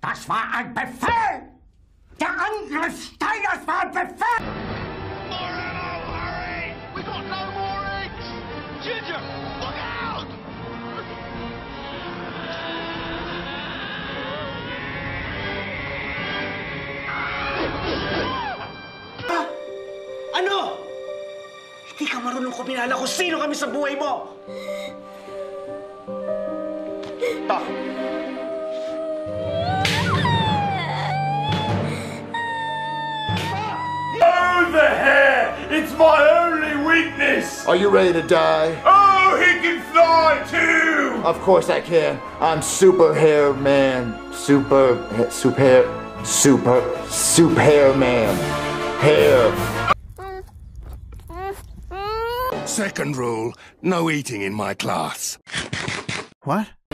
Das war ein Befehl! Der Angriff Steiners war ein Befehl! Hurry! We got no more eggs! Ginger, look out! Ano? Hindi ka marunong kumilala kung sino kami sa buhay mo! Ta! Oh, the hair! It's my only weakness! Are you ready to die? Oh, he can fly too! Of course I can. I'm Super Hair Man. Super Hair Man. Hair. Second rule, no eating in my class. What?